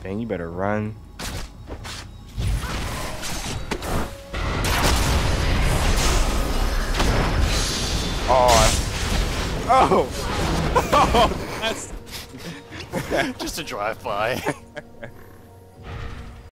Dang, you better run. Oh, oh, that's Just a drive-by.